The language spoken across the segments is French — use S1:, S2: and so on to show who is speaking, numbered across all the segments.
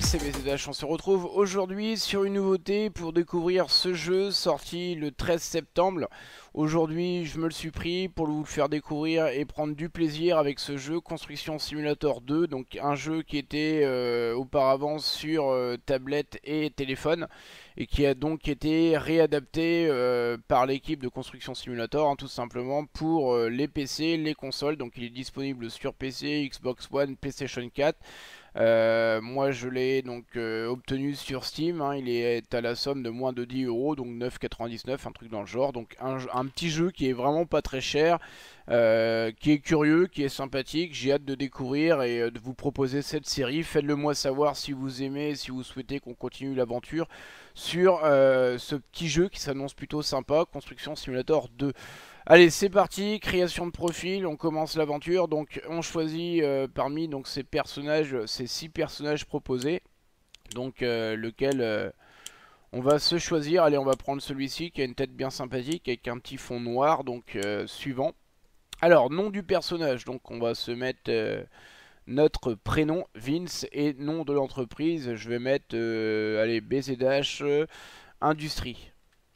S1: c'est BZH, on se retrouve aujourd'hui sur une nouveauté pour découvrir ce jeu sorti le 13 septembre. Aujourd'hui je me le suis pris pour vous le faire découvrir et prendre du plaisir avec ce jeu Construction Simulator 2. Donc un jeu qui était auparavant sur tablette et téléphone et qui a donc été réadapté par l'équipe de Construction Simulator tout simplement pour les PC, les consoles. Donc il est disponible sur PC, Xbox One, PlayStation 4. Moi je l'ai donc obtenu sur Steam, il est à la somme de moins de 10 euros, donc 9,99, un truc dans le genre. Donc un petit jeu qui est vraiment pas très cher, qui est curieux, qui est sympathique. J'ai hâte de découvrir et de vous proposer cette série. Faites-le moi savoir si vous aimez, si vous souhaitez qu'on continue l'aventure sur ce petit jeu qui s'annonce plutôt sympa, Construction Simulator 2. Allez, c'est parti, création de profil, on commence l'aventure. Donc on choisit parmi donc, ces personnages, ces 6 personnages proposés. Donc lequel on va se choisir. Allez, on va prendre celui-ci qui a une tête bien sympathique avec un petit fond noir. Donc suivant. Alors, nom du personnage, donc on va se mettre notre prénom, Vince, et nom de l'entreprise, je vais mettre, allez, BZH Industrie.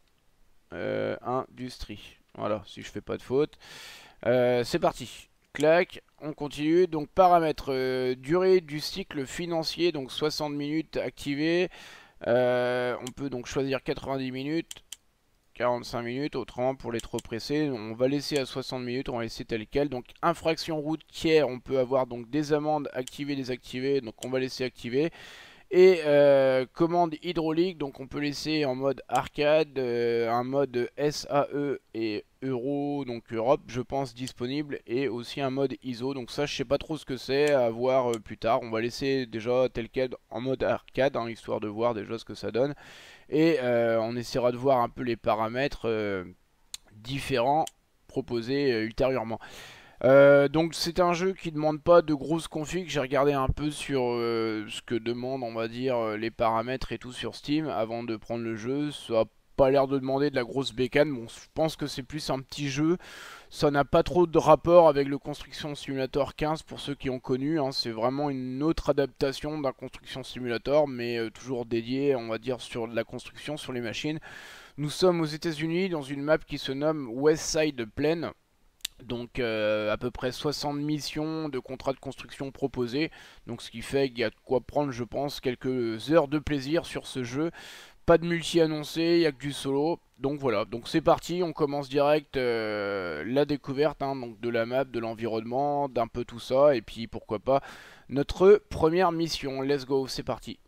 S1: Industrie. Voilà, si je fais pas de faute. C'est parti. Clac, on continue. Donc paramètres, durée du cycle financier, donc 60 minutes activé. On peut donc choisir 90 minutes, 45 minutes, autrement pour les trop pressés. On va laisser à 60 minutes, on va laisser tel quel. Donc infraction routière, on peut avoir donc des amendes activées, désactivées. Donc on va laisser activer. Et commande hydraulique, donc on peut laisser en mode arcade, un mode SAE et Euro, donc Europe je pense disponible, et aussi un mode ISO. Donc ça je sais pas trop ce que c'est, à voir plus tard. On va laisser déjà tel quel en mode arcade, histoire de voir déjà ce que ça donne. Et on essaiera de voir un peu les paramètres différents proposés ultérieurement. Donc c'est un jeu qui demande pas de grosses configs. J'ai regardé un peu sur ce que demandent, on va dire, les paramètres et tout sur Steam avant de prendre le jeu. Ça a pas l'air de demander de la grosse bécane. Bon, je pense que c'est plus un petit jeu. Ça n'a pas trop de rapport avec le Construction Simulator 15 pour ceux qui ont connu. C'est vraiment une autre adaptation d'un Construction Simulator, mais toujours dédié, on va dire, sur la construction, sur les machines. Nous sommes aux États-Unis dans une map qui se nomme West Side Plain. Donc à peu près 60 missions de contrats de construction proposés. Donc ce qui fait qu'il y a de quoi prendre, je pense, quelques heures de plaisir sur ce jeu. Pas de multi annoncé, il n'y a que du solo. Donc voilà, donc c'est parti, on commence direct la découverte donc de la map, de l'environnement, d'un peu tout ça. Et puis pourquoi pas notre première mission. Let's go, c'est parti.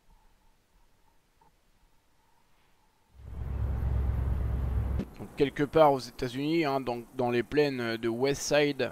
S1: Donc quelque part aux États-Unis, dans les plaines de West Side.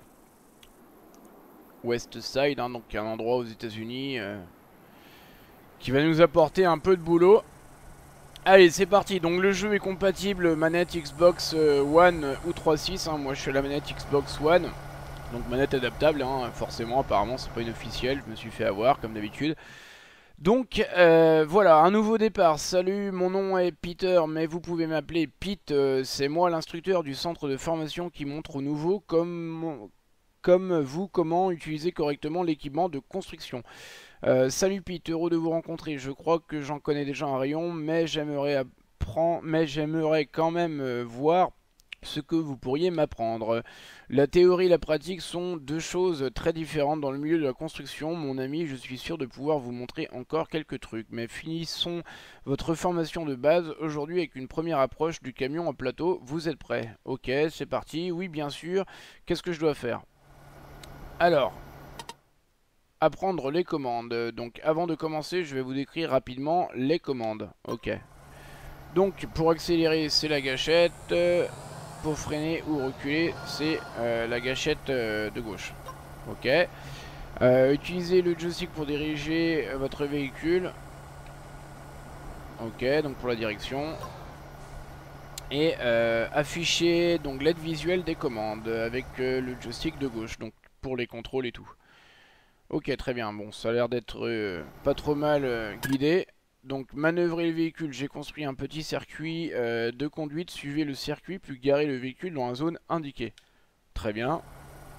S1: West Side, donc un endroit aux États-Unis qui va nous apporter un peu de boulot. Allez, c'est parti. Donc le jeu est compatible manette Xbox One ou 3.6. Moi je suis à la manette Xbox One, donc manette adaptable. Forcément, apparemment c'est pas une officielle. Je me suis fait avoir comme d'habitude. Donc voilà, un nouveau départ. Salut, mon nom est Peter, mais vous pouvez m'appeler Pete. C'est moi l'instructeur du centre de formation qui montre aux nouveaux comme vous comment utiliser correctement l'équipement de construction. Salut Pete, heureux de vous rencontrer. Je crois que j'en connais déjà un rayon, mais j'aimerais quand même voir ce que vous pourriez m'apprendre. La théorie et la pratique sont deux choses très différentes dans le milieu de la construction. Mon ami, je suis sûr de pouvoir vous montrer encore quelques trucs. Mais finissons votre formation de base aujourd'hui avec une première approche du camion en plateau. Vous êtes prêts? Ok, c'est parti. Oui, bien sûr. Qu'est-ce que je dois faire? Alors, apprendre les commandes. Donc avant de commencer, je vais vous décrire rapidement les commandes. Ok. Donc pour accélérer, c'est la gâchette. Pour freiner ou reculer, c'est la gâchette de gauche. Ok. Utilisez le joystick pour diriger votre véhicule. Ok, donc pour la direction. Et afficher donc l'aide visuelle des commandes avec le joystick de gauche, donc pour les contrôles et tout. Ok, très bien. Bon, ça a l'air d'être pas trop mal guidé. Donc, manœuvrer le véhicule. J'ai construit un petit circuit de conduite. Suivez le circuit, puis garez le véhicule dans la zone indiquée. Très bien.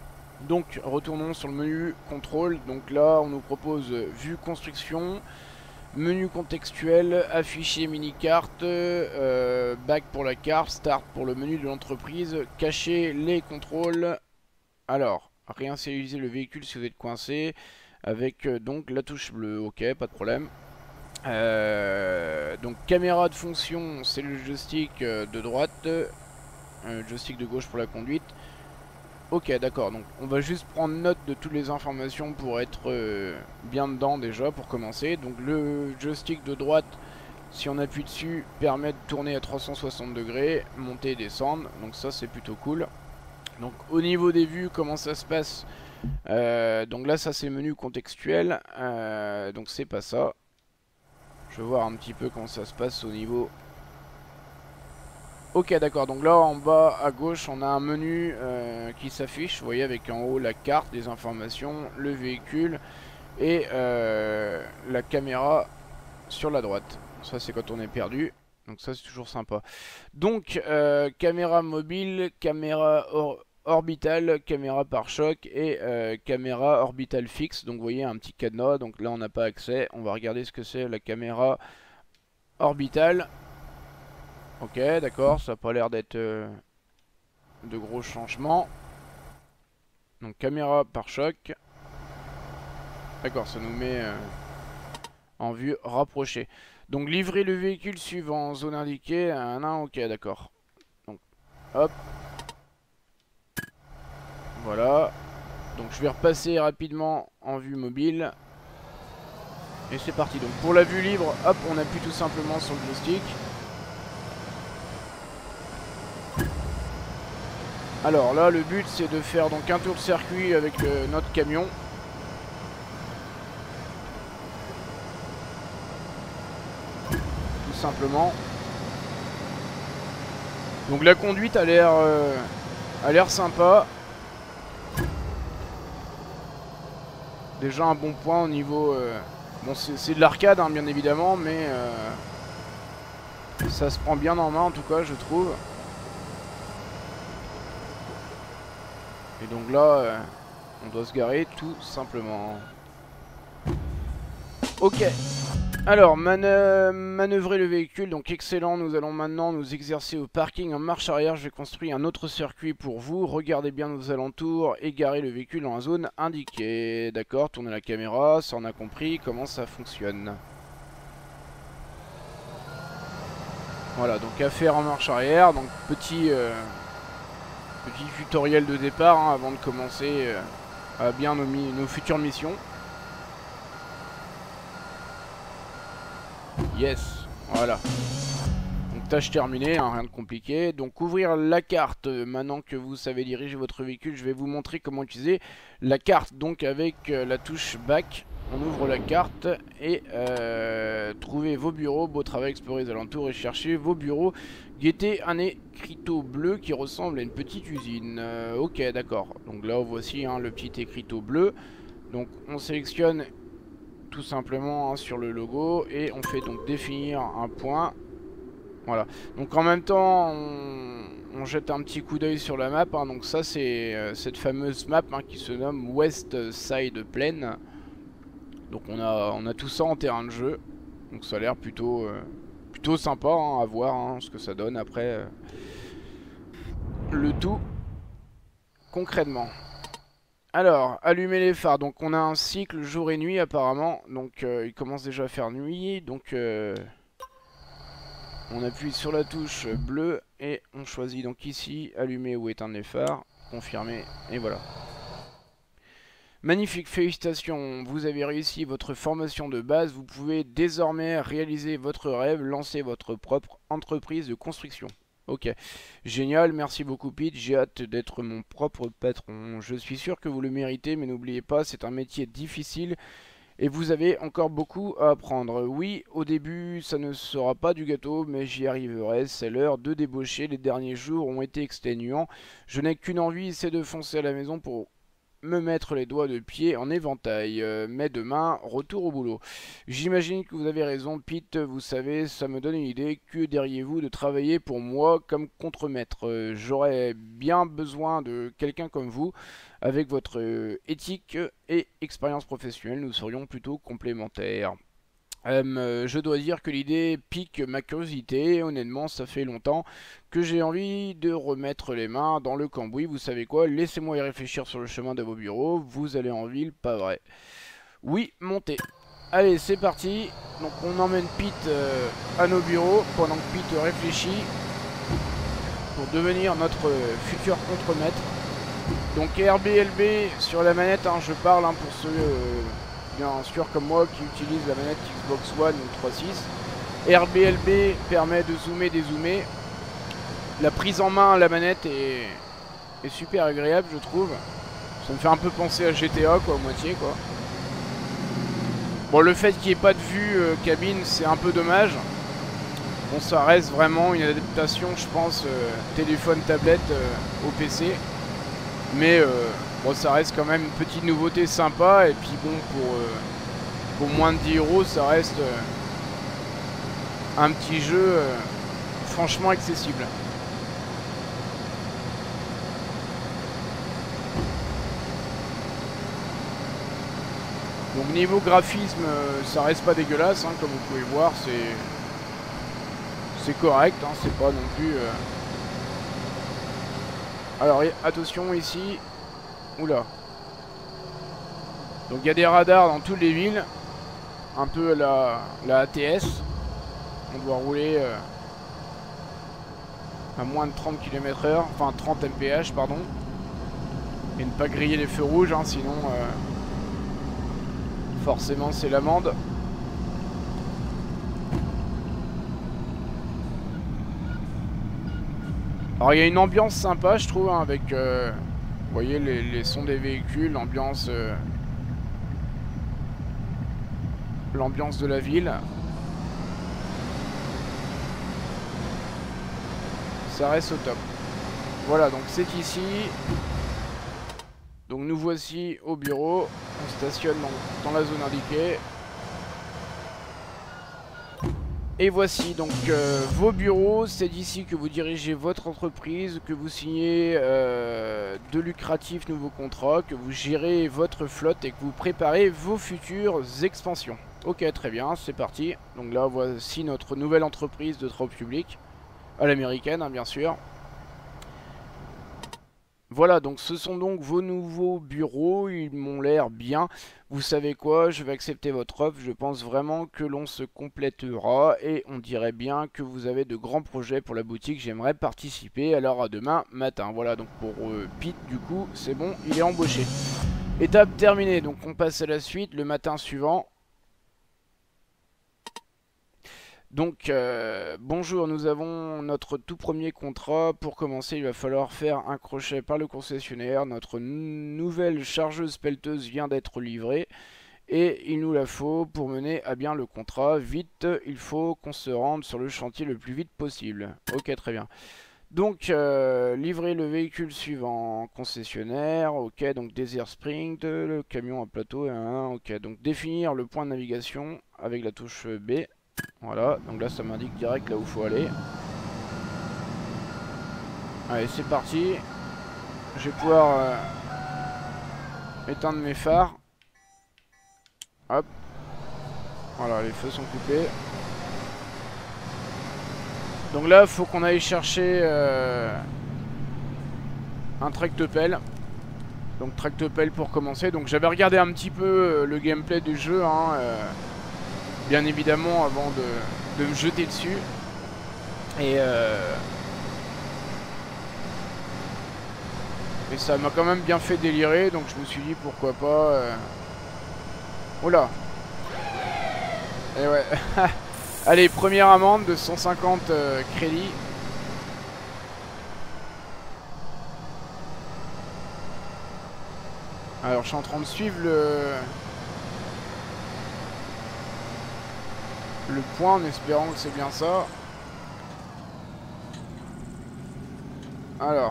S1: Donc, retournons sur le menu contrôle. Donc là, on nous propose vue construction. Menu contextuel, afficher mini-carte, back pour la carte, start pour le menu de l'entreprise, cacher les contrôles. Alors, réinitialiser le véhicule si vous êtes coincé, avec donc la touche bleue, ok, pas de problème. Donc caméra de fonction, c'est le joystick de droite, joystick de gauche pour la conduite. Ok, d'accord, donc on va juste prendre note de toutes les informations pour être bien dedans déjà, pour commencer. Donc le joystick de droite, si on appuie dessus, permet de tourner à 360 degrés, monter et descendre, donc ça c'est plutôt cool. Donc au niveau des vues, comment ça se passe? Donc là ça c'est menu contextuel, donc c'est pas ça. Je vais voir un petit peu comment ça se passe au niveau... Ok, d'accord, donc là en bas à gauche on a un menu qui s'affiche, vous voyez, avec en haut la carte, les informations, le véhicule et la caméra sur la droite. Ça c'est quand on est perdu, donc ça c'est toujours sympa. Donc caméra mobile, caméra orbitale, caméra pare-choc et caméra orbitale fixe. Donc vous voyez un petit cadenas, donc là on n'a pas accès. On va regarder ce que c'est la caméra orbitale. Ok, d'accord, ça n'a pas l'air d'être de gros changements. Donc caméra pare-choc. D'accord, ça nous met en vue rapprochée. Donc livrer le véhicule suivant, zone indiquée, ok, d'accord. Donc hop. Voilà. Donc je vais repasser rapidement en vue mobile. Et c'est parti. Donc pour la vue libre, hop, on appuie tout simplement sur le joystick. Alors là, le but c'est de faire donc un tour de circuit avec notre camion. Tout simplement. Donc la conduite a l'air sympa. Déjà un bon point au niveau... bon, c'est de l'arcade, hein, bien évidemment, mais ça se prend bien en main, en tout cas, je trouve. Et donc là, on doit se garer tout simplement. Ok. Alors, manœuvrer le véhicule, donc excellent. Nous allons maintenant nous exercer au parking en marche arrière. Je vais construire un autre circuit pour vous. Regardez bien nos alentours et garer le véhicule dans la zone indiquée. D'accord, tournez la caméra, ça on a compris comment ça fonctionne. Voilà, donc à faire en marche arrière. Donc petit tutoriel de départ hein, avant de commencer à bien nos futures missions. Yes, voilà. Donc tâche terminée, hein, rien de compliqué. Donc ouvrir la carte, maintenant que vous savez diriger votre véhicule, je vais vous montrer comment utiliser la carte. Donc avec la touche back, on ouvre la carte et trouvez vos bureaux, beau travail, explorez les alentours et cherchez vos bureaux. Guettez un écriteau bleu qui ressemble à une petite usine. Ok, d'accord. Donc là voici hein, le petit écriteau bleu. Donc on sélectionne tout simplement hein, sur le logo et on fait donc définir un point. Voilà. Donc en même temps on jette un petit coup d'œil sur la map hein. Donc ça c'est cette fameuse map hein, qui se nomme West Side Plain. Donc on a tout ça en terrain de jeu. Donc ça a l'air plutôt sympa hein, à voir hein, ce que ça donne après le tout concrètement. Alors, allumer les phares. Donc on a un cycle jour et nuit apparemment. Donc il commence déjà à faire nuit. Donc on appuie sur la touche bleue et on choisit donc ici allumer ou éteindre les phares. Confirmer et voilà. Magnifique, félicitations, vous avez réussi votre formation de base. Vous pouvez désormais réaliser votre rêve, lancer votre propre entreprise de construction. Ok, génial, merci beaucoup Pete, j'ai hâte d'être mon propre patron. Je suis sûr que vous le méritez, mais n'oubliez pas, c'est un métier difficile et vous avez encore beaucoup à apprendre. Oui, au début, ça ne sera pas du gâteau, mais j'y arriverai. C'est l'heure de débaucher, les derniers jours ont été exténuants. Je n'ai qu'une envie, c'est de foncer à la maison pour me mettre les doigts de pied en éventail. Mais demain, retour au boulot. J'imagine que vous avez raison, Pete. Vous savez, ça me donne une idée. Que diriez-vous de travailler pour moi comme contremaître? J'aurais bien besoin de quelqu'un comme vous. Avec votre éthique et expérience professionnelle, nous serions plutôt complémentaires. Je dois dire que l'idée pique ma curiosité. Honnêtement, ça fait longtemps que j'ai envie de remettre les mains dans le cambouis. Vous savez quoi? Laissez-moi y réfléchir sur le chemin de vos bureaux. Vous allez en ville, pas vrai? Oui, montez. Allez, c'est parti. Donc on emmène Pete à nos bureaux pendant que Pete réfléchit pour devenir notre futur contremaître. Donc RBLB sur la manette, hein, je parle, hein, pour ceux bien sûr comme moi qui utilisent la manette Xbox One ou 3.6. RBLB permet de zoomer, dézoomer. La prise en main à la manette est super agréable, je trouve. Ça me fait un peu penser à GTA, quoi, à moitié, quoi. Bon, le fait qu'il n'y ait pas de vue cabine, c'est un peu dommage. Bon, ça reste vraiment une adaptation, je pense, téléphone, tablette au PC. Mais bon, ça reste quand même une petite nouveauté sympa. Et puis bon, pour moins de 10 €, ça reste un petit jeu franchement accessible. Donc niveau graphisme, ça reste pas dégueulasse, hein, comme vous pouvez voir, c'est correct, hein, c'est pas non plus... Alors attention ici, oula. Donc il y a des radars dans toutes les villes, un peu la ATS. On doit rouler à moins de 30 km/h, enfin 30 mph pardon. Et ne pas griller les feux rouges, hein, sinon forcément c'est l'amende. Alors il y a une ambiance sympa, je trouve, hein, avec vous voyez les sons des véhicules, l'ambiance de la ville. Ça reste au top. Voilà, donc c'est ici. Donc nous voici au bureau. On stationne dans la zone indiquée. Et voici donc vos bureaux. C'est d'ici que vous dirigez votre entreprise, que vous signez de lucratifs nouveaux contrats, que vous gérez votre flotte et que vous préparez vos futures expansions. Ok, très bien, c'est parti. Donc là, voici notre nouvelle entreprise de travaux publics. À l'américaine, hein, bien sûr. Voilà, donc ce sont donc vos nouveaux bureaux, ils m'ont l'air bien. Vous savez quoi, je vais accepter votre offre, je pense vraiment que l'on se complétera et on dirait bien que vous avez de grands projets pour la boutique, j'aimerais participer, alors à demain matin. Voilà, donc pour Pete, du coup, c'est bon, il est embauché. Étape terminée, donc on passe à la suite, le matin suivant. Donc, bonjour, nous avons notre tout premier contrat. Pour commencer, il va falloir faire un crochet par le concessionnaire. Notre nouvelle chargeuse pelleteuse vient d'être livrée et il nous la faut pour mener à bien le contrat. Vite, il faut qu'on se rende sur le chantier le plus vite possible. Ok, très bien. Donc, livrer le véhicule suivant concessionnaire. Ok, donc Desert Spring, le camion à plateau. Ok, donc définir le point de navigation avec la touche B. Voilà, donc là ça m'indique direct là où il faut aller. Allez, c'est parti. Je vais pouvoir éteindre mes phares. Hop. Voilà, les feux sont coupés. Donc là, il faut qu'on aille chercher un tractopelle. Donc tractopelle pour commencer. Donc j'avais regardé un petit peu le gameplay du jeu, hein, bien évidemment, avant de me jeter dessus. Et ça m'a quand même bien fait délirer, donc je me suis dit pourquoi pas. Oh là. Et ouais. Allez, première amende de 150 crédits. Alors je suis en train de suivre le point en espérant que c'est bien ça. Alors.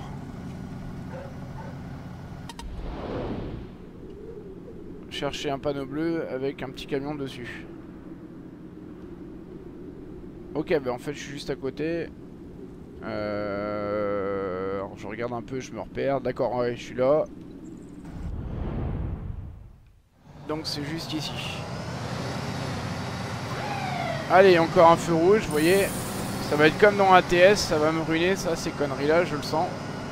S1: Chercher un panneau bleu avec un petit camion dessus. Ok, bah en fait je suis juste à côté. Alors je regarde un peu, je me repère. D'accord, ouais, je suis là. Donc c'est juste ici. Allez, encore un feu rouge, vous voyez. Ça va être comme dans ATS, ça va me ruiner ça, ces conneries là, je le sens.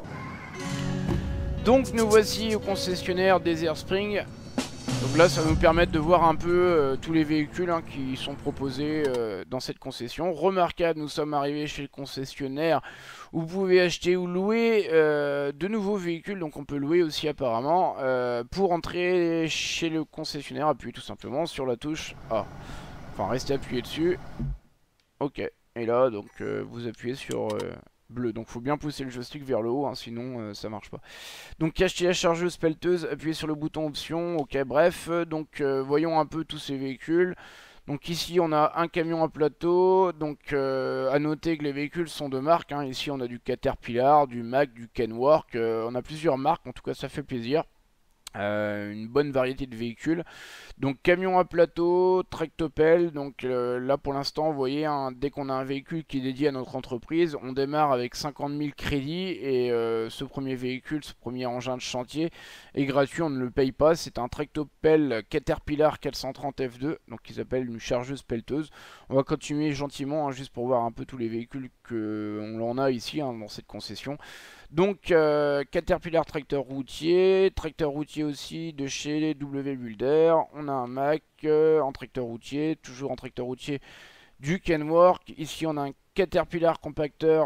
S1: Donc nous voici au concessionnaire Desert Spring. Donc là, ça va nous permettre de voir un peu tous les véhicules qui sont proposés dans cette concession. Remarquable, nous sommes arrivés chez le concessionnaire où vous pouvez acheter ou louer de nouveaux véhicules. Donc on peut louer aussi apparemment. Pour entrer chez le concessionnaire, appuyez tout simplement sur la touche A. Enfin, restez appuyé dessus. Ok. Et là, donc vous appuyez sur bleu. Donc faut bien pousser le joystick vers le haut, hein, sinon ça marche pas. Donc acheter la chargeuse pelleteuse, appuyez sur le bouton option, ok bref, donc voyons un peu tous ces véhicules. Donc ici on a un camion à plateau, donc à noter que les véhicules sont de marque, hein. Ici on a du Caterpillar, du Mack, du Kenworth, on a plusieurs marques, en tout cas ça fait plaisir. Une bonne variété de véhicules. Donc camion à plateau, tractopelle, donc là pour l'instant vous voyez, hein, dès qu'on a un véhicule qui est dédié à notre entreprise, on démarre avec 50 000 crédits et ce premier véhicule, ce premier engin de chantier est gratuit, on ne le paye pas, c'est un tractopelle Caterpillar 430 F2, donc ils appellent une chargeuse pelleteuse. On va continuer gentiment, hein, juste pour voir un peu tous les véhicules qu'on en a ici, hein, dans cette concession. Donc Caterpillar tracteur routier aussi de chez W Builder. On a un Mack en tracteur routier, toujours en tracteur routier du Kenworth. Ici on a un Caterpillar compacteur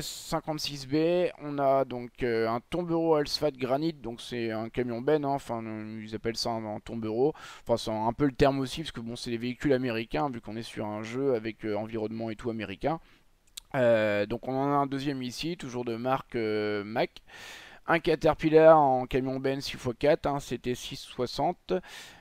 S1: CS56B. On a donc un tombereau Alsfat Granite, donc c'est un camion ben, hein, enfin ils appellent ça un tombereau. Enfin c'est un peu le terme aussi parce que bon c'est des véhicules américains vu qu'on est sur un jeu avec environnement et tout américain. Donc on en a un deuxième ici, toujours de marque Mack. Un Caterpillar en camion Ben 6x4, hein, c'était 660.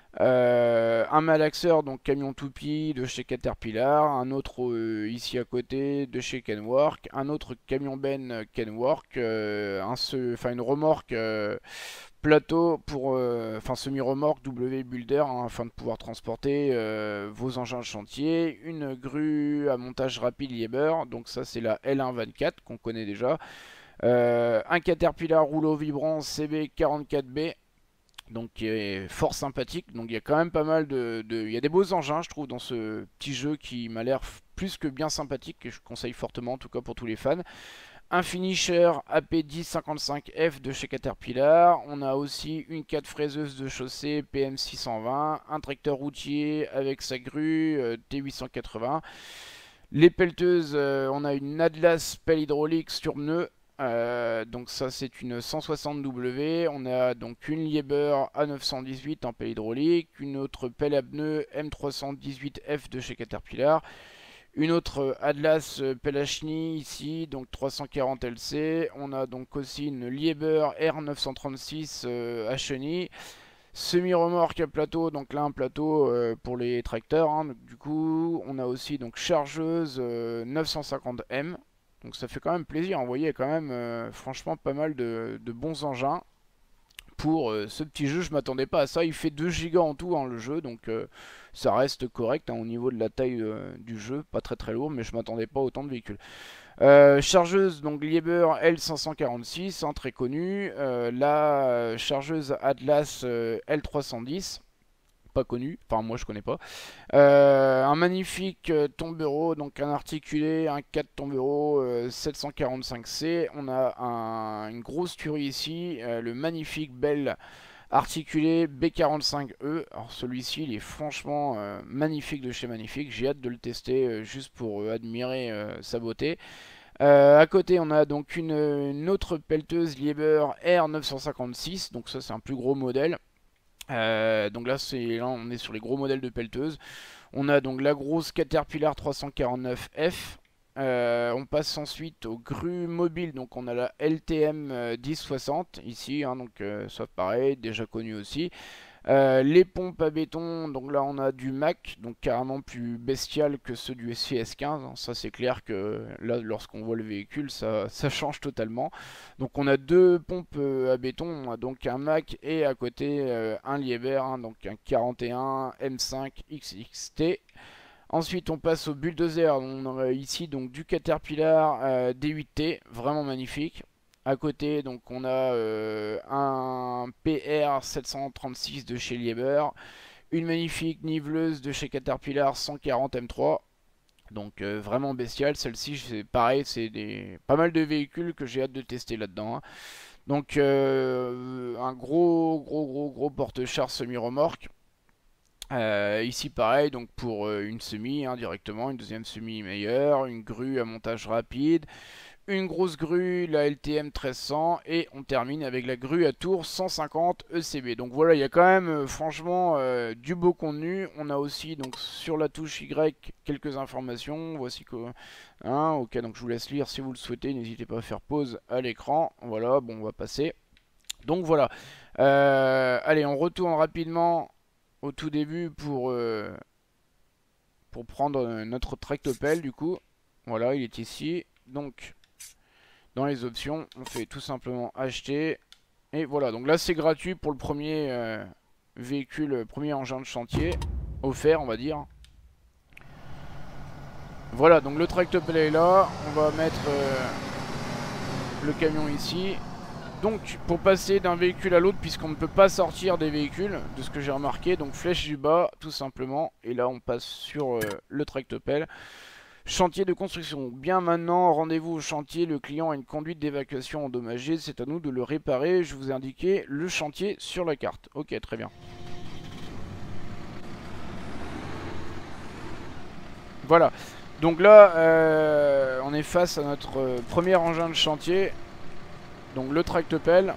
S1: Un malaxeur, donc camion toupie de chez Caterpillar. Un autre ici à côté de chez Kenworth. Un autre camion Ben Kenworth. Une remorque plateau pour, enfin semi-remorque W Builder, hein, afin de pouvoir transporter vos engins de chantier. Une grue à montage rapide Liebherr, donc ça c'est la L124 qu'on connaît déjà. Un Caterpillar rouleau vibrant CB44B, donc qui est fort sympathique. Donc il y a quand même pas mal il y a des beaux engins je trouve dans ce petit jeu qui m'a l'air plus que bien sympathique, et je conseille fortement en tout cas pour tous les fans. Un finisher AP1055F de chez Caterpillar. On a aussi une 4 fraiseuse de chaussée PM620. Un tracteur routier avec sa grue T880. Les pelleteuses, on a une Atlas pelle hydraulique sur pneu. Donc ça c'est une 160W. On a donc une Liebherr A918 en pelle hydraulique. Une autre pelle à pneu M318F de chez Caterpillar. Une autre Atlas Pelachny ici, donc 340 LC. On a donc aussi une Liebherr R936 à chenille. Semi-remorque à plateau, donc là un plateau pour les tracteurs, hein. Donc, du coup, on a aussi donc chargeuse 950M. Donc ça fait quand même plaisir, vous voyez, quand même franchement pas mal de bons engins. Pour ce petit jeu, je m'attendais pas à ça. Il fait 2 Go en tout, hein, le jeu, donc ça reste correct, hein, au niveau de la taille du jeu. Pas très très lourd, mais je m'attendais pas à autant de véhicules. Chargeuse, donc Liebherr L546, hein, très connue. La chargeuse Atlas L310, pas connu, enfin moi je connais pas. Un magnifique tombereau, donc un articulé, un 4 tombereau 745C. On a une grosse tuerie ici, le magnifique bel articulé B45E. Alors celui-ci il est franchement magnifique de chez magnifique. J'ai hâte de le tester juste pour admirer sa beauté. À côté on a donc une autre pelleteuse Liebherr R956, donc ça c'est un plus gros modèle. Donc là, on est sur les gros modèles de pelleteuses. On a donc la grosse Caterpillar 349F. On passe ensuite aux grues mobiles. Donc on a la LTM 1060 ici, hein, donc ça pareil, déjà connu aussi. Les pompes à béton, donc là on a du Mack, donc carrément plus bestial que ceux du CS15, hein. Ça c'est clair que là lorsqu'on voit le véhicule ça change totalement. Donc on a deux pompes à béton, on a donc un Mack et à côté un Liebherr, hein, donc un 41 M5 XXT. Ensuite on passe au bulldozer, on a ici donc du Caterpillar D8T, vraiment magnifique. À côté, donc on a un PR 736 de chez Liebherr, une magnifique niveleuse de chez Caterpillar 140 M3. Donc vraiment bestial. Celle-ci, c'est pareil, c'est pas mal de véhicules que j'ai hâte de tester là-dedans, hein. Donc un gros porte-char semi-remorque. Ici pareil, donc pour une semi, hein, directement, une deuxième semi meilleure, une grue à montage rapide, une grosse grue, la LTM 1300, et on termine avec la grue à tour 150 ECB. Donc voilà, il y a quand même franchement du beau contenu. On a aussi donc sur la touche Y quelques informations. Voici que, hein, ok, donc je vous laisse lire si vous le souhaitez. N'hésitez pas à faire pause à l'écran. Voilà, bon, on va passer. Donc voilà. Allez, on retourne rapidement au tout début pour prendre notre tractopelle du coup. Voilà, il est ici. Donc, dans les options, on fait tout simplement acheter. Et voilà, donc là c'est gratuit pour le premier véhicule, premier engin de chantier. Offert, on va dire. Voilà, donc le tractopelle est là. On va mettre le camion ici. Donc pour passer d'un véhicule à l'autre, puisqu'on ne peut pas sortir des véhicules, de ce que j'ai remarqué, donc flèche du bas tout simplement, et là on passe sur le tractopelle. Chantier de construction. Bien maintenant, rendez-vous au chantier, le client a une conduite d'évacuation endommagée, c'est à nous de le réparer, je vous ai indiqué le chantier sur la carte. Ok, très bien. Voilà, donc là on est face à notre premier engin de chantier, donc le tractopelle.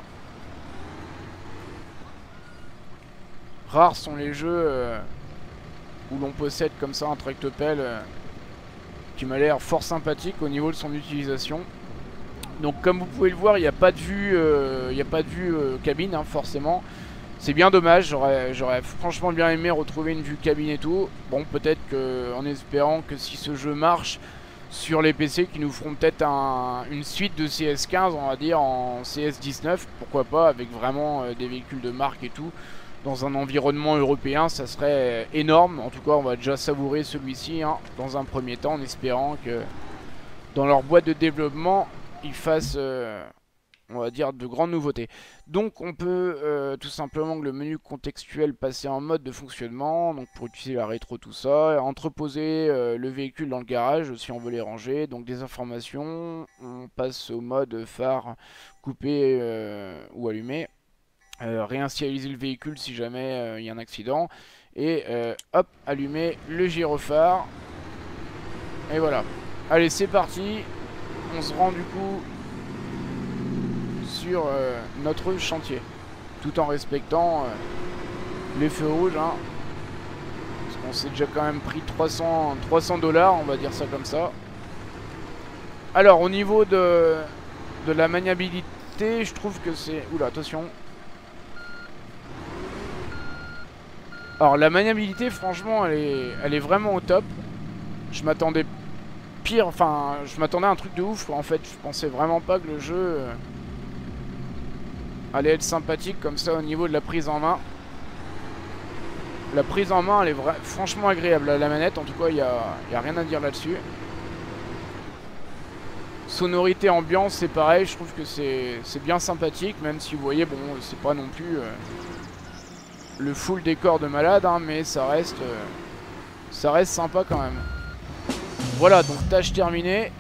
S1: Rares sont les jeux où l'on possède comme ça un tractopelle qui m'a l'air fort sympathique au niveau de son utilisation. Donc comme vous pouvez le voir, il n'y a pas de vue, cabine, hein, forcément. C'est bien dommage, j'aurais franchement bien aimé retrouver une vue cabine et tout. Bon, peut-être que, en espérant que si ce jeu marche sur les PC, qui nous feront peut-être une suite de CS15, on va dire, en CS19, pourquoi pas, avec vraiment des véhicules de marque et tout. Dans un environnement européen, ça serait énorme. En tout cas, on va déjà savourer celui-ci, hein, dans un premier temps, en espérant que dans leur boîte de développement, ils fassent, on va dire, de grandes nouveautés. Donc, on peut tout simplement le menu contextuel passer en mode de fonctionnement. Donc, pour utiliser la rétro, tout ça. Entreposer le véhicule dans le garage si on veut les ranger. Donc, des informations. On passe au mode phare coupé ou allumé. Réinitialiser le véhicule si jamais il y a un accident. Et hop, allumer le gyrophare. Et voilà. Allez, c'est parti. On se rend du coup sur notre chantier. Tout en respectant les feux rouges, hein. Parce qu'on s'est déjà quand même pris 300 $, on va dire ça comme ça. Alors, au niveau de la maniabilité, je trouve que c'est... Oula, attention. Alors la maniabilité, franchement, elle est vraiment au top. Je m'attendais pire, enfin, je m'attendais à un truc de ouf. En fait, je pensais vraiment pas que le jeu allait être sympathique comme ça au niveau de la prise en main. La prise en main, elle est franchement agréable. La manette, en tout cas, il y a rien à dire là-dessus. Sonorité, ambiance, c'est pareil. Je trouve que c'est bien sympathique, même si vous voyez, bon, c'est pas non plus... le full décor de malade, hein, mais ça reste sympa quand même. Voilà, donc tâche terminée.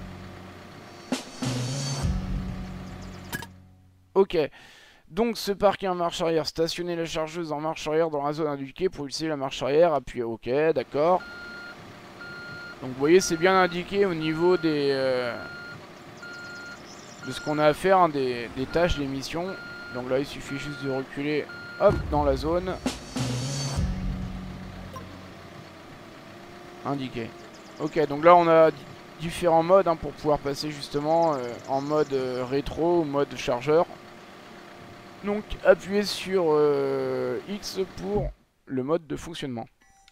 S1: Ok, donc se parquer en marche arrière, stationner la chargeuse en marche arrière dans la zone indiquée pour utiliser la marche arrière, appuyer ok, d'accord. Donc vous voyez, c'est bien indiqué au niveau des de ce qu'on a à faire, hein, des tâches, des missions. Donc là, il suffit juste de reculer, hop, dans la zone. Indiqué. Ok, donc là on a différents modes, hein, pour pouvoir passer justement en mode rétro ou mode chargeur. Donc appuyez sur X pour le mode de fonctionnement.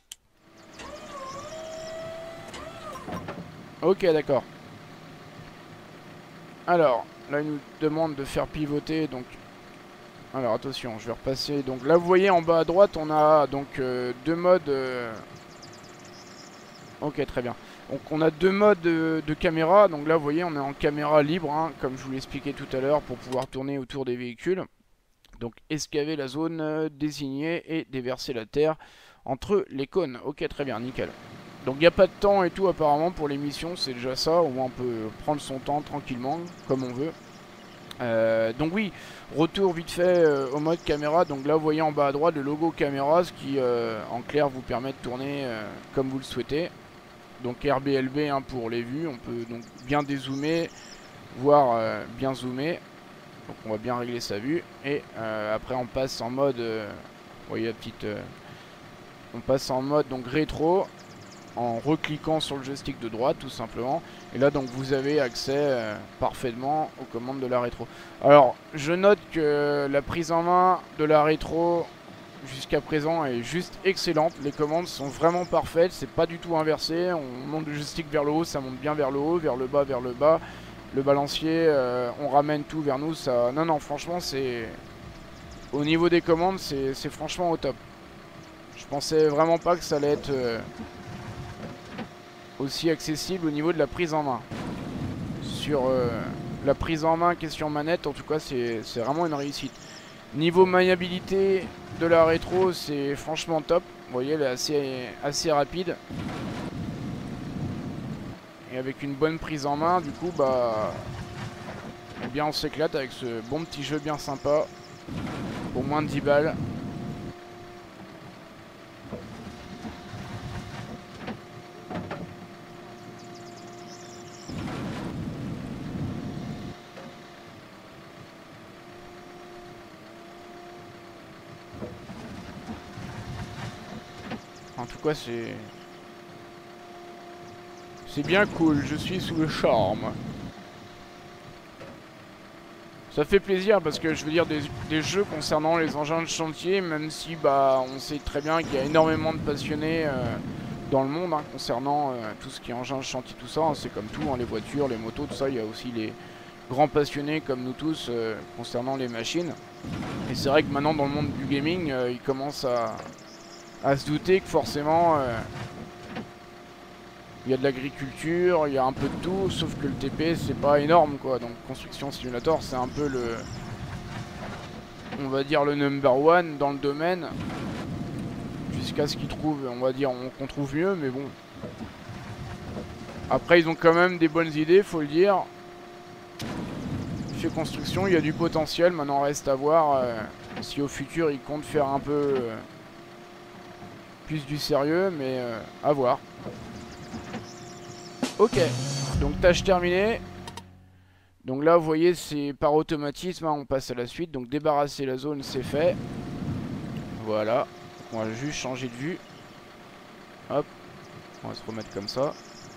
S1: Ok, d'accord. Alors, là il nous demande de faire pivoter, donc... Alors attention, je vais repasser. Donc là vous voyez en bas à droite, on a donc deux modes... Ok, très bien. Donc on a deux modes de caméra. Donc là vous voyez, on est en caméra libre, hein, comme je vous l'expliquais tout à l'heure, pour pouvoir tourner autour des véhicules. Donc escaver la zone désignée et déverser la terre entre les cônes. Ok, très bien, nickel. Donc il n'y a pas de temps et tout apparemment pour l'émission, c'est déjà ça, au moins on peut prendre son temps tranquillement, comme on veut. Donc oui, retour vite fait au mode caméra. Donc là vous voyez en bas à droite le logo caméra, ce qui en clair vous permet de tourner comme vous le souhaitez. Donc RBLB hein, pour les vues, on peut donc bien dézoomer, voire bien zoomer. Donc on va bien régler sa vue. Et après on passe en mode, vous voyez la petite... on passe en mode donc rétro, en recliquant sur le joystick de droite tout simplement. Et là donc vous avez accès parfaitement aux commandes de la rétro. Alors je note que la prise en main de la rétro jusqu'à présent est juste excellente. Les commandes sont vraiment parfaites, c'est pas du tout inversé. On monte le joystick vers le haut, ça monte bien vers le haut, vers le bas, vers le bas. Le balancier, on ramène tout vers nous, ça... Non non franchement c'est... Au niveau des commandes c'est franchement au top. Je pensais vraiment pas que ça allait être aussi accessible au niveau de la prise en main. Sur la prise en main question manette, en tout cas c'est vraiment une réussite. Niveau maniabilité de la rétro, c'est franchement top. Vous voyez, elle est assez rapide. Et avec une bonne prise en main, du coup, bah... eh bien, on s'éclate avec ce bon petit jeu bien sympa. Pour moins de 10 balles. En tout cas, c'est bien cool, je suis sous le charme. Ça fait plaisir parce que je veux dire des jeux concernant les engins de chantier, même si bah on sait très bien qu'il y a énormément de passionnés dans le monde hein, concernant tout ce qui est engins de chantier, tout ça, hein, c'est comme tout, hein, les voitures, les motos, tout ça, il y a aussi les grands passionnés comme nous tous concernant les machines. Et c'est vrai que maintenant dans le monde du gaming, ils commencent à se douter que forcément il y a de l'agriculture, il y a un peu de tout, sauf que le TP c'est pas énorme quoi, donc Construction Simulator c'est un peu le, on va dire le number one dans le domaine, jusqu'à ce qu'ils trouvent, on va dire qu'on trouve mieux, mais bon. Après ils ont quand même des bonnes idées, faut le dire. Chez Construction il y a du potentiel, maintenant reste à voir si au futur ils comptent faire un peu plus du sérieux, mais à voir. Ok, donc tâche terminée. Donc là vous voyez c'est par automatisme hein, on passe à la suite. Donc débarrasser la zone c'est fait. Voilà, on va juste changer de vue. Hop, on va se remettre comme ça.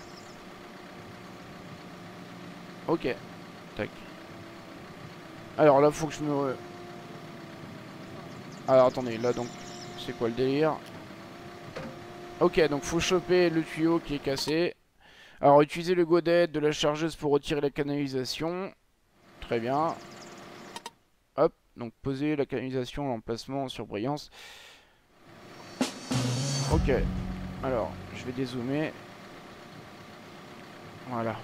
S1: Ok, tac. Alors là faut que je me... Alors attendez, là donc c'est quoi le délire? Ok, donc faut choper le tuyau qui est cassé. Alors utiliser le godet de la chargeuse pour retirer la canalisation. Très bien. Hop, donc poser la canalisation en emplacement sur brillance. Ok, alors je vais dézoomer. Voilà.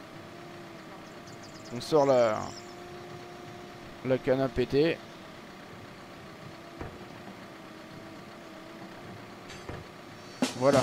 S1: On sort la canne à péter. Voilà.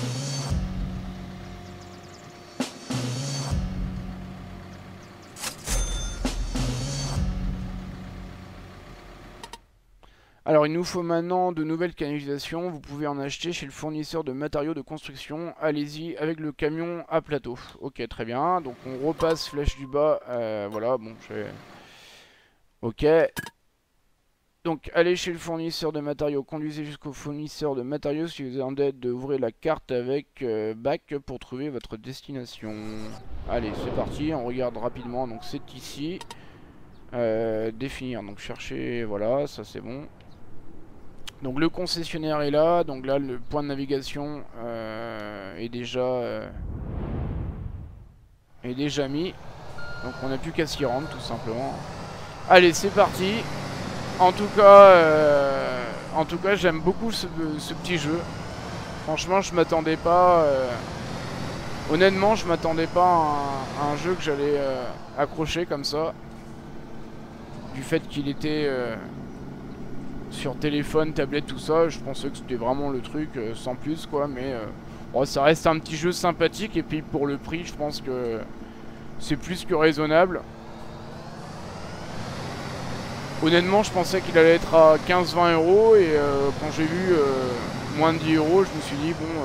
S1: Alors il nous faut maintenant de nouvelles canalisations, vous pouvez en acheter chez le fournisseur de matériaux de construction, allez-y avec le camion à plateau. Ok très bien, donc on repasse flèche du bas, voilà bon je vais... Ok. Donc allez chez le fournisseur de matériaux, conduisez jusqu'au fournisseur de matériaux si vous avez en tête d'ouvrir la carte avec bac pour trouver votre destination. Allez c'est parti, on regarde rapidement, donc c'est ici. Définir, donc chercher, voilà ça c'est bon. Donc le concessionnaire est là, donc là le point de navigation est déjà mis. Donc on n'a plus qu'à s'y rendre tout simplement. Allez c'est parti. En tout cas j'aime beaucoup ce petit jeu. Franchement je m'attendais pas... honnêtement je m'attendais pas à un jeu que j'allais accrocher comme ça. Du fait qu'il était... sur téléphone, tablette, tout ça, je pensais que c'était vraiment le truc sans plus quoi, mais Bon, ça reste un petit jeu sympathique et puis pour le prix, je pense que c'est plus que raisonnable. Honnêtement, je pensais qu'il allait être à 15-20 euros et quand j'ai vu moins de 10 euros, je me suis dit bon,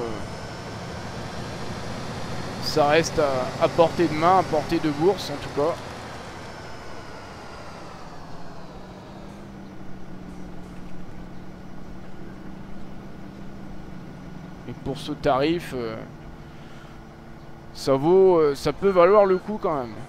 S1: ça reste à portée de main, à portée de bourse en tout cas. Et pour ce tarif, ça peut valoir le coup quand même.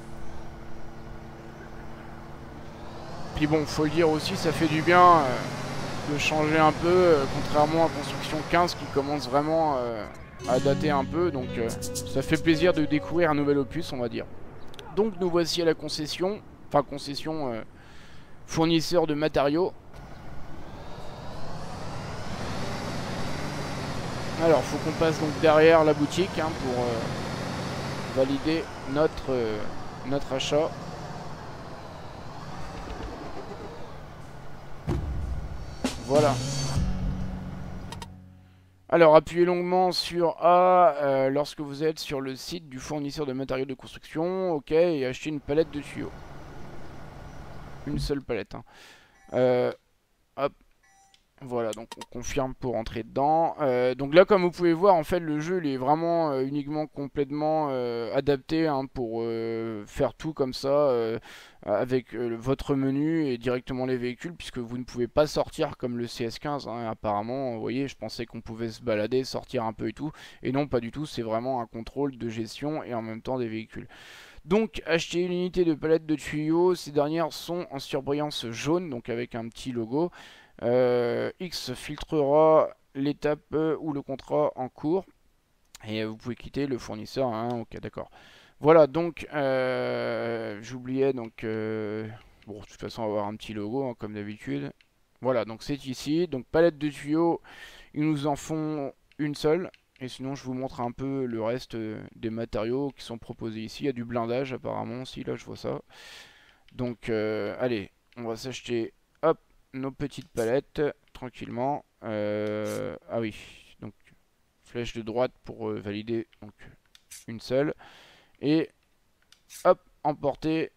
S1: Puis bon, faut le dire aussi, ça fait du bien de changer un peu, contrairement à Construction 15 qui commence vraiment à dater un peu. Donc ça fait plaisir de découvrir un nouvel opus, on va dire. Donc nous voici à la concession, enfin concession fournisseur de matériaux. Alors, faut qu'on passe donc derrière la boutique hein, pour valider notre achat. Voilà. Alors, appuyez longuement sur A lorsque vous êtes sur le site du fournisseur de matériaux de construction. Ok, et achetez une palette de tuyaux. Une seule palette. Hein. Hop. Voilà, donc on confirme pour entrer dedans. Donc là, comme vous pouvez voir, en fait, le jeu il est vraiment uniquement complètement adapté hein, pour faire tout comme ça avec votre menu et directement les véhicules, puisque vous ne pouvez pas sortir comme le CS15. Hein, apparemment, vous voyez, je pensais qu'on pouvait se balader, sortir un peu et tout, et non, pas du tout. C'est vraiment un contrôle de gestion et en même temps des véhicules. Donc, acheter une unité de palette de tuyaux. Ces dernières sont en surbrillance jaune, donc avec un petit logo. X filtrera l'étape ou le contrat en cours. Et vous pouvez quitter le fournisseur. Hein, ok, d'accord. Voilà, donc, j'oubliais, donc, bon, de toute façon, on va avoir un petit logo, hein, comme d'habitude. Voilà, donc c'est ici. Donc, palette de tuyaux, ils nous en font une seule. Et sinon, je vous montre un peu le reste des matériaux qui sont proposés ici. Il y a du blindage, apparemment, si, là, je vois ça. Donc, allez, on va s'acheter, hop, nos petites palettes, tranquillement. Ah oui, donc, flèche de droite pour valider, donc, une seule. Et, hop, emporter.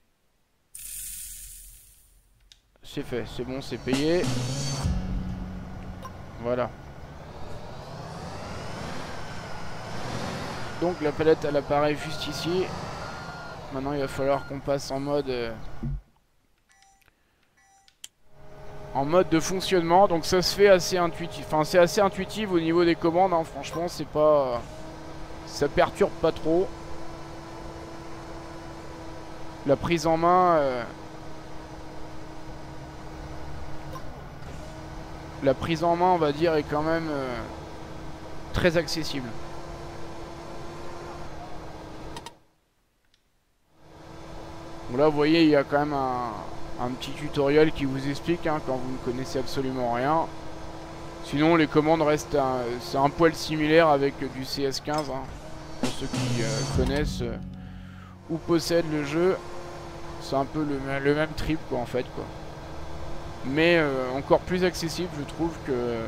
S1: C'est fait, c'est bon, c'est payé. Voilà. Donc, la palette, elle apparaît juste ici. Maintenant, il va falloir qu'on passe en mode de fonctionnement. Donc ça se fait assez intuitif. Enfin, c'est assez intuitif au niveau des commandes. Hein. Franchement, c'est pas... ça perturbe pas trop. La prise en main... la prise en main, on va dire, est quand même très accessible. Donc là, vous voyez, il y a quand même un petit tutoriel qui vous explique hein, quand vous ne connaissez absolument rien. Sinon, les commandes restent c'est un poil similaire avec du CS15. Hein, pour ceux qui connaissent ou possèdent le jeu, c'est un peu le même trip quoi en fait quoi. Mais encore plus accessible je trouve que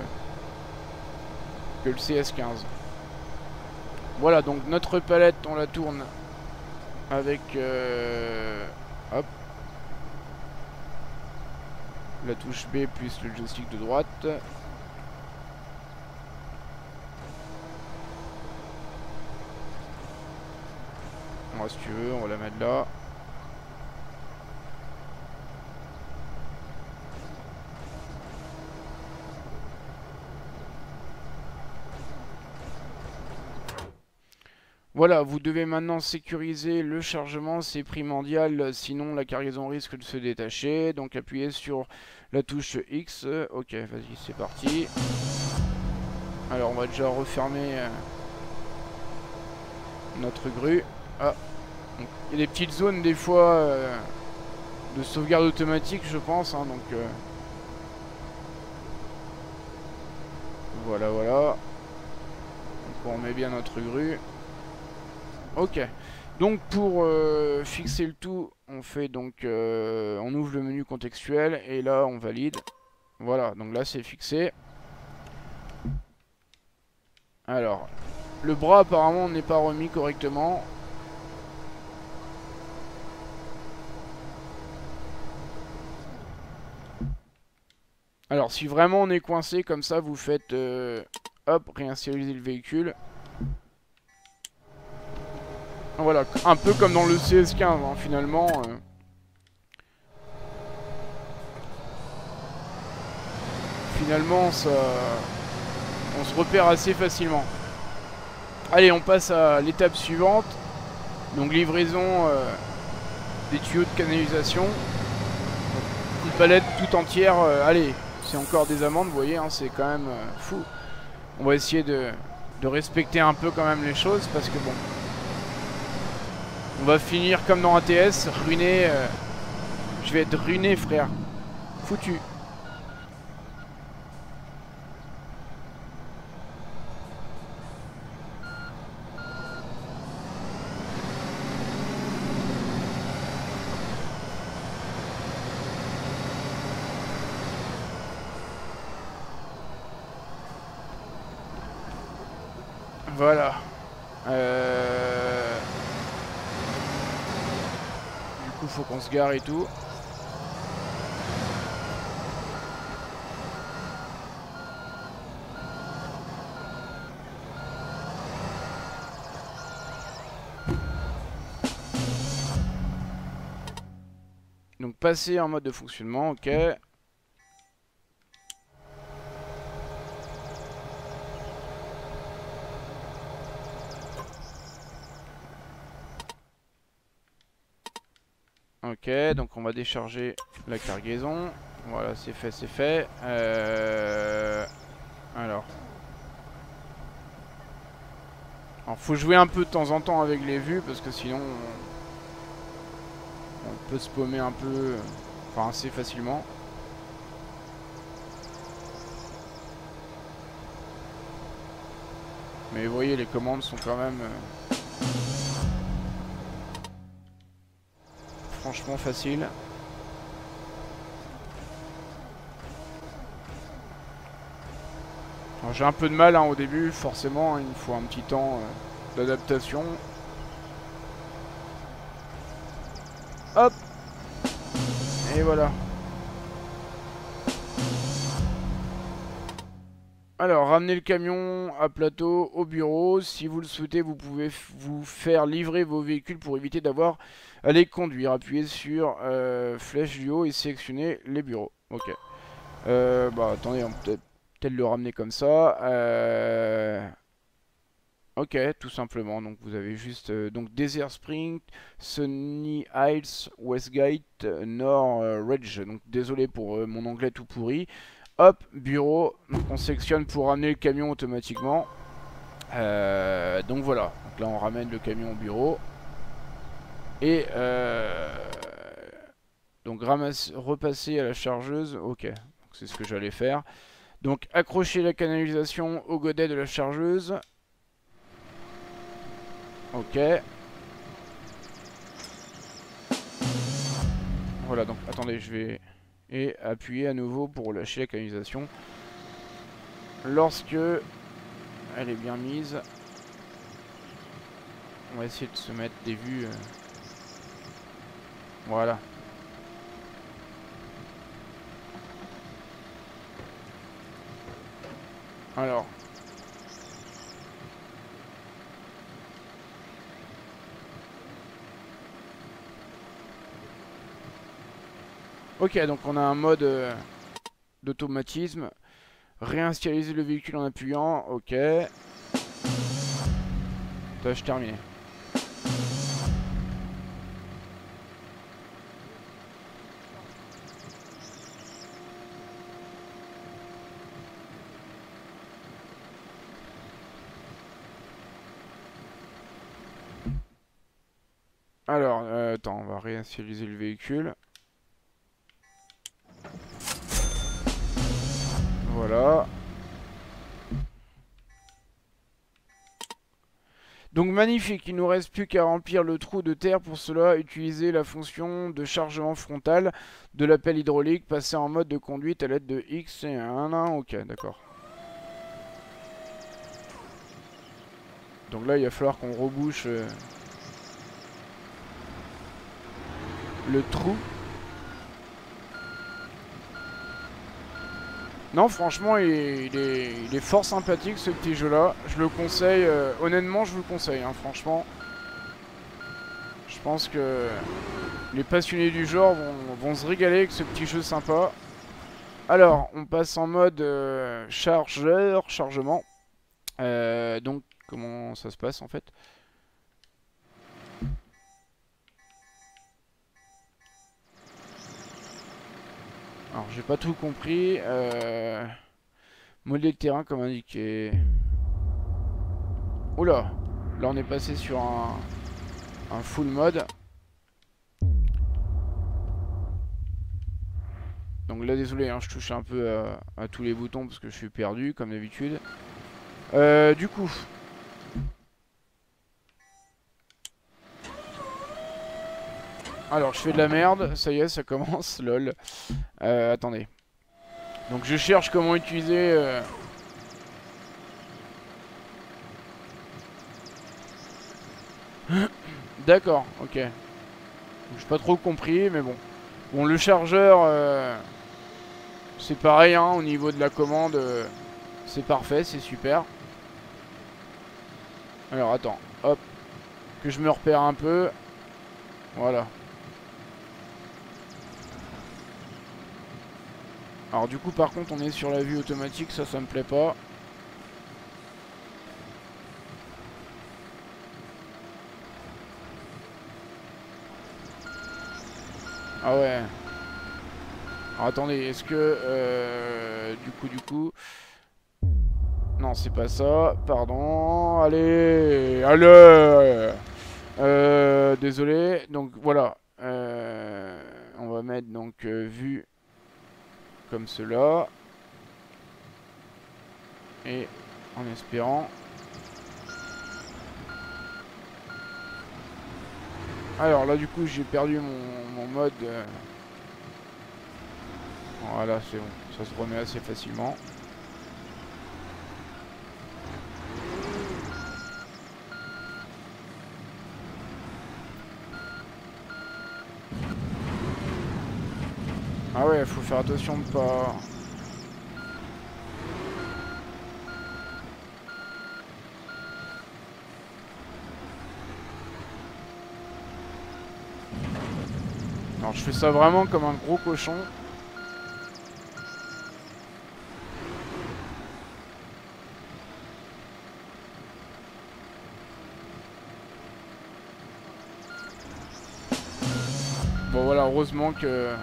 S1: le CS15. Voilà, donc notre palette on la tourne avec hop, la touche B plus le joystick de droite. Moi si tu veux on va la mettre là. Voilà, vous devez maintenant sécuriser le chargement, c'est primordial, sinon la cargaison risque de se détacher. Donc appuyez sur la touche X. Ok, vas-y, c'est parti. Alors on va déjà refermer notre grue. Ah, il y a des petites zones des fois de sauvegarde automatique, je pense. Hein, donc voilà, voilà. Donc on remet bien notre grue. Ok, donc pour fixer le tout, on fait donc, on ouvre le menu contextuel et là on valide. Voilà, donc là c'est fixé. Alors, Le bras apparemment n'est pas remis correctement. Alors si vraiment on est coincé comme ça, vous faites hop, réinitialiser le véhicule. Voilà, un peu comme dans le CS15 hein, finalement. Finalement ça, on se repère assez facilement. Allez, on passe à l'étape suivante. Donc livraison des tuyaux de canalisation. Une palette tout entière. Allez, c'est encore des amendes, vous voyez, hein, c'est quand même fou. On va essayer de respecter un peu quand même les choses parce que bon, on va finir comme dans ATS, ruiné. Je vais être ruiné, frère. Foutu. Voilà. Du coup, faut qu'on se gare et tout. Donc passer en mode de fonctionnement, ok. Ok, donc on va décharger la cargaison. Voilà, c'est fait, c'est fait. Alors, faut jouer un peu de temps en temps avec les vues parce que sinon on peut se paumer un peu, enfin assez facilement. Mais vous voyez, les commandes sont quand même franchement faciles. J'ai un peu de mal hein, au début, forcément, il me faut un petit temps d'adaptation. Hop. Et voilà. Alors, ramenez le camion à plateau au bureau. Si vous le souhaitez, vous pouvez vous faire livrer vos véhicules pour éviter d'avoir à les conduire. Appuyez sur flèche du haut et sélectionnez les bureaux. Ok. Bah attendez, on peut peut-être le ramener comme ça. Ok, tout simplement. Donc vous avez juste donc Desert Spring, Sunny Heights, Westgate, Nord Ridge. Donc désolé pour mon anglais tout pourri. Hop, bureau. Donc on sélectionne pour ramener le camion automatiquement. Donc voilà. Donc là on ramène le camion au bureau. Et donc repasser à la chargeuse. Ok, c'est ce que j'allais faire. Donc accrocher la canalisation au godet de la chargeuse. Ok. Voilà, donc attendez, je vais... Et appuyer à nouveau pour lâcher la canalisation. Lorsque elle est bien mise. On va essayer de se mettre des vues. Voilà. Alors. Ok, donc on a un mode d'automatisme. Réinitialiser le véhicule en appuyant. Ok. Tâche terminée. Alors, attends, on va réinitialiser le véhicule. Voilà. Donc magnifique, il nous reste plus qu'à remplir le trou de terre. Pour cela, utiliser la fonction de chargement frontal de la pelle hydraulique, passer en mode de conduite à l'aide de X et 1. Ok, d'accord. Donc là il va falloir qu'on rebouche le trou. Non, franchement, il est fort sympathique ce petit jeu là. Je le conseille, honnêtement je vous le conseille, hein, franchement. Je pense que les passionnés du genre vont se régaler avec ce petit jeu sympa. Alors, on passe en mode chargement. Donc, comment ça se passe en fait? Alors, j'ai pas tout compris. Modèle de terrain comme indiqué. Oula! Là, on est passé sur un full mode. Donc là, désolé, hein, je touche un peu à tous les boutons parce que je suis perdu, comme d'habitude. Du coup... Alors, je fais de la merde. Ça y est, ça commence. Lol. Attendez. Donc, je cherche comment utiliser... D'accord, ok. J'ai pas trop compris, mais bon. Bon, le chargeur... c'est pareil, hein, au niveau de la commande... c'est parfait, c'est super. Alors, attends. Hop. Que je me repère un peu. Voilà. Alors du coup par contre on est sur la vue automatique, ça me plaît pas. Ah ouais. Alors attendez, est-ce que du coup... Non c'est pas ça, pardon. Allez, allez. Désolé, donc voilà. On va mettre donc vue comme cela. Et en espérant... Alors là du coup j'ai perdu mon mode... Voilà, c'est bon, ça se remet assez facilement. Ah ouais, faut faire attention de pas... Alors je fais ça vraiment comme un gros cochon. Bon voilà, heureusement que...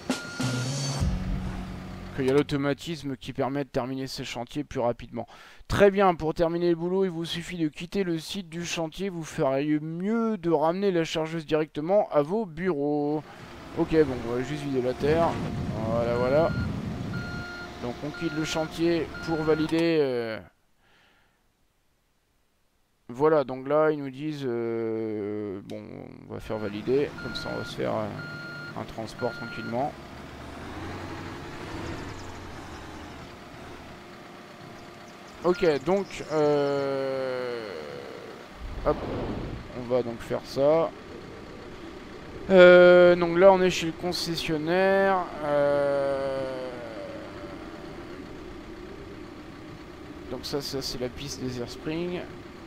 S1: qu'il y a l'automatisme qui permet de terminer ces chantiers plus rapidement. Très bien, pour terminer le boulot, il vous suffit de quitter le site du chantier. Vous feriez mieux de ramener la chargeuse directement à vos bureaux. Ok, bon, on va juste vider la terre. Voilà, voilà. Donc on quitte le chantier pour valider... Voilà, donc là, ils nous disent... bon, on va faire valider. Comme ça, on va se faire un transport tranquillement. Ok, donc... hop, on va donc faire ça. Donc là, on est chez le concessionnaire. Donc ça c'est la piste des Airspring.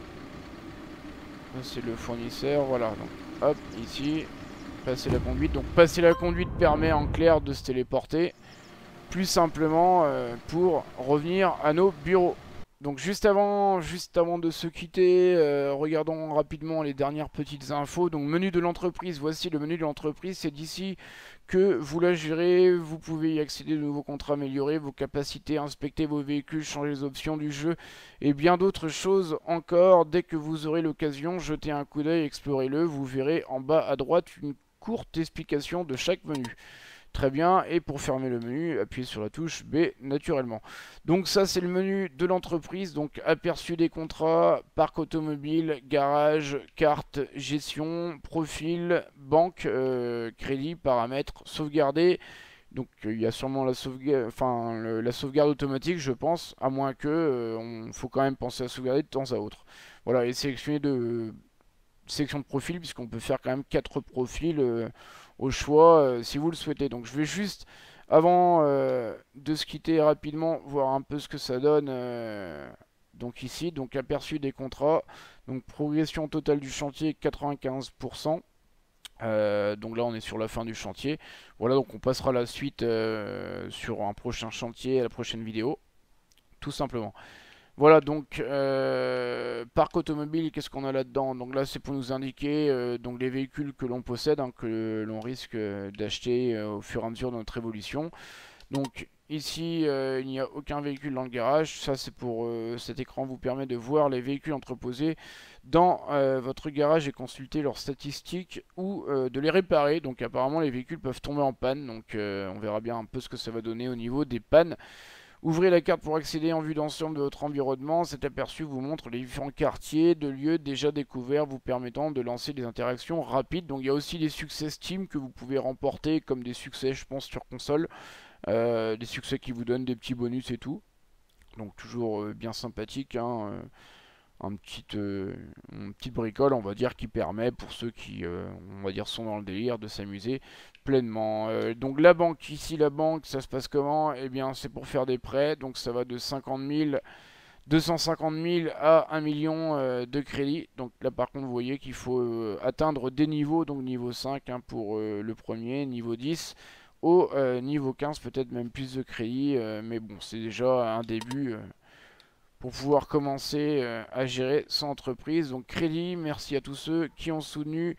S1: C'est le fournisseur, voilà. Donc hop, ici, passer la conduite. Donc passer la conduite permet en clair de se téléporter plus simplement pour revenir à nos bureaux. Donc juste avant de se quitter, regardons rapidement les dernières petites infos. Donc menu de l'entreprise, voici le menu de l'entreprise. C'est d'ici que vous la gérez. Vous pouvez y accéder de nouveaux contrats, améliorer vos capacités, inspecter vos véhicules, changer les options du jeu et bien d'autres choses encore. Dès que vous aurez l'occasion, jetez un coup d'œil, explorez-le. Vous verrez en bas à droite une courte explication de chaque menu. Très bien, et pour fermer le menu, appuyez sur la touche B naturellement. Donc ça c'est le menu de l'entreprise, donc aperçu des contrats, parc automobile, garage, carte, gestion, profil, banque, crédit, paramètres, sauvegarder, Donc il y a sûrement la sauvegarde, enfin la sauvegarde automatique, je pense, à moins que on faut quand même penser à sauvegarder de temps à autre. Voilà, et sélectionner de section de profil, puisqu'on peut faire quand même 4 profils au choix si vous le souhaitez. Donc je vais juste, avant de se quitter rapidement, voir un peu ce que ça donne. Donc ici, donc aperçu des contrats, donc progression totale du chantier 95%. Donc là on est sur la fin du chantier. Voilà, donc on passera à la suite sur un prochain chantier, à la prochaine vidéo, tout simplement. Voilà, donc parc automobile, qu'est-ce qu'on a là-dedans? Donc là c'est pour nous indiquer donc les véhicules que l'on possède, hein, que l'on risque d'acheter au fur et à mesure de notre évolution. Donc ici il n'y a aucun véhicule dans le garage. Ça c'est pour cet écran vous permet de voir les véhicules entreposés dans votre garage et consulter leurs statistiques ou de les réparer. Donc apparemment les véhicules peuvent tomber en panne, donc on verra bien un peu ce que ça va donner au niveau des pannes. Ouvrez la carte pour accéder en vue d'ensemble de votre environnement. Cet aperçu vous montre les différents quartiers de lieux déjà découverts, vous permettant de lancer des interactions rapides. Donc il y a aussi des succès Steam que vous pouvez remporter comme des succès, je pense, sur console. Des succès qui vous donnent des petits bonus et tout. Donc toujours bien sympathique, hein, une petite bricole, on va dire, qui permet pour ceux qui, on va dire, sont dans le délire de s'amuser pleinement. Donc la banque, ici la banque, ça se passe comment? Eh bien c'est pour faire des prêts, donc ça va de 50 000, 250 000 à 1 million de crédit. Donc là par contre vous voyez qu'il faut atteindre des niveaux, donc niveau 5 hein, pour le premier, niveau 10 au niveau 15, peut-être même plus de crédit, mais bon c'est déjà un début pour pouvoir commencer à gérer son entreprise. Donc crédit, merci à tous ceux qui ont soutenu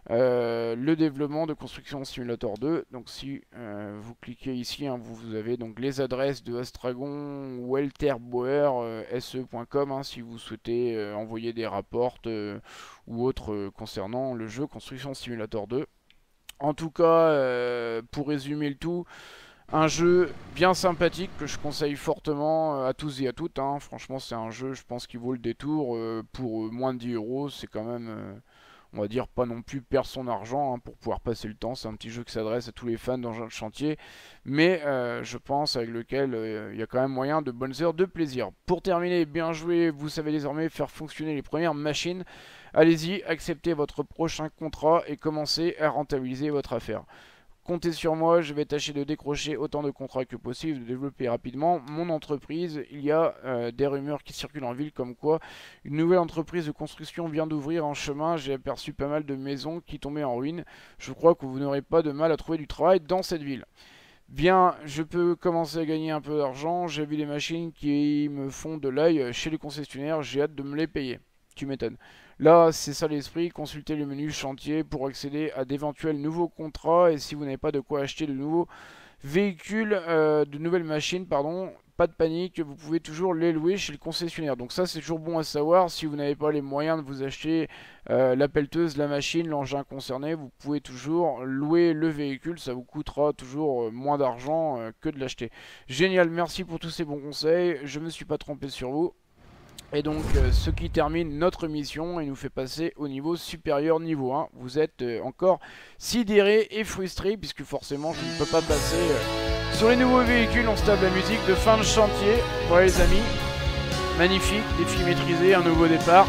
S1: le développement de Construction Simulator 2. Donc si vous cliquez ici, hein, vous avez donc les adresses de Astragon, Welterbauer, se.com hein, si vous souhaitez envoyer des rapports ou autres concernant le jeu Construction Simulator 2. En tout cas, pour résumer le tout, un jeu bien sympathique que je conseille fortement à tous et à toutes. Hein. Franchement, c'est un jeu, je pense, qui vaut le détour. Pour moins de 10 euros, c'est quand même, on va dire, pas non plus perdre son argent hein, pour pouvoir passer le temps. C'est un petit jeu qui s'adresse à tous les fans d'engins de chantier, mais je pense avec lequel il y a quand même moyen de bonnes heures de plaisir. Pour terminer, bien joué, vous savez désormais faire fonctionner les premières machines. Allez-y, acceptez votre prochain contrat et commencez à rentabiliser votre affaire. Comptez sur moi, je vais tâcher de décrocher autant de contrats que possible, de développer rapidement mon entreprise. Il y a des rumeurs qui circulent en ville comme quoi une nouvelle entreprise de construction vient d'ouvrir en chemin. J'ai aperçu pas mal de maisons qui tombaient en ruine. Je crois que vous n'aurez pas de mal à trouver du travail dans cette ville. Bien, je peux commencer à gagner un peu d'argent. J'ai vu des machines qui me font de l'œil chez les concessionnaires. J'ai hâte de me les payer. Tu m'étonnes. Là, c'est ça l'esprit. Consultez le menu chantier pour accéder à d'éventuels nouveaux contrats. Et si vous n'avez pas de quoi acheter de nouveaux véhicules, de nouvelles machines, pardon, pas de panique, vous pouvez toujours les louer chez le concessionnaire. Donc ça, c'est toujours bon à savoir. Si vous n'avez pas les moyens de vous acheter la pelleteuse, la machine, l'engin concerné, vous pouvez toujours louer le véhicule. Ça vous coûtera toujours moins d'argent que de l'acheter. Génial, merci pour tous ces bons conseils. Je ne me suis pas trompé sur vous. Et donc ce qui termine notre mission et nous fait passer au niveau supérieur, niveau 1. Vous êtes encore sidérés et frustrés puisque forcément je ne peux pas passer sur les nouveaux véhicules. On se tape la musique de fin de chantier. Voilà les amis, magnifique, défi maîtrisé, un nouveau départ.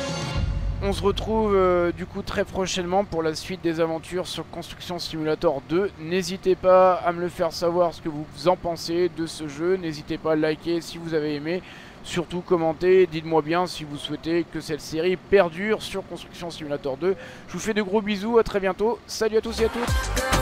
S1: On se retrouve du coup très prochainement pour la suite des aventures sur Construction Simulator 2. N'hésitez pas à me le faire savoir ce que vous en pensez de ce jeu. N'hésitez pas à liker si vous avez aimé. Surtout commentez, dites-moi bien si vous souhaitez que cette série perdure sur Construction Simulator 2. Je vous fais de gros bisous, à très bientôt. Salut à tous et à toutes.